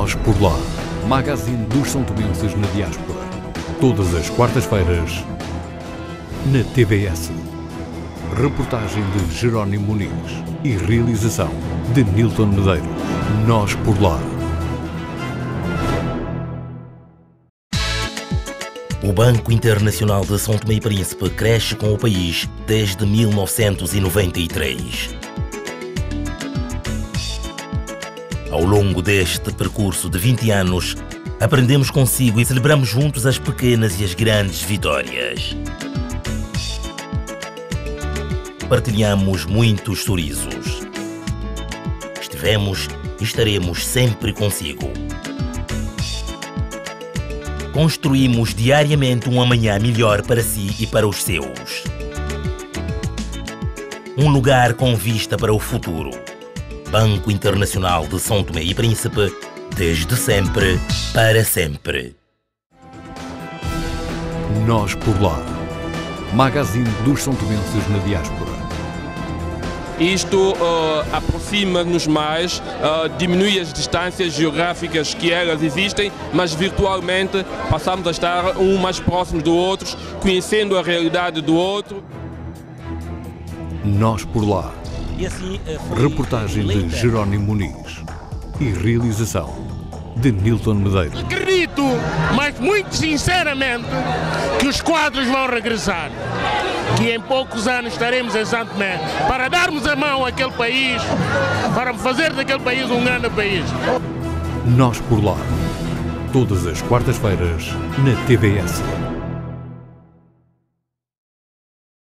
Nós por Lá, magazine dos são-tomenses na diáspora. Todas as quartas-feiras, na TVS. Reportagem de Jerónimo Muniz e realização de Nilton Medeiros. Nós por Lá. O Banco Internacional de São Tomé e Príncipe cresce com o país desde 1993. Ao longo deste percurso de 20 anos, aprendemos consigo e celebramos juntos as pequenas e as grandes vitórias. Partilhamos muitos sorrisos. Estivemos e estaremos sempre consigo. Construímos diariamente um amanhã melhor para si e para os seus. Um lugar com vista para o futuro. Banco Internacional de São Tomé e Príncipe, desde sempre, para sempre. Nós por Lá, magazine dos são-tomenses na diáspora. Isto aproxima-nos mais, diminui as distâncias geográficas que elas existem, mas virtualmente passamos a estar um mais próximos do outro, conhecendo a realidade do outro. Nós por Lá. E assim, Reportagem de Jerónimo Muniz e realização de Nilton Medeiros. Acredito, mas muito sinceramente, que os quadros vão regressar. Que em poucos anos estaremos em Santo Tomé para darmos a mão àquele país, para fazer daquele país um grande país. Nós por Lá. Todas as quartas-feiras na TVS.